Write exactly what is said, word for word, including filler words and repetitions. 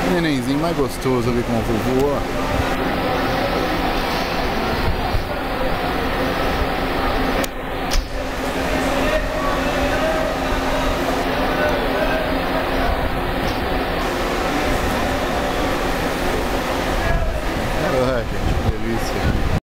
Nenenzinho mais gostoso ali com o vovô, ó.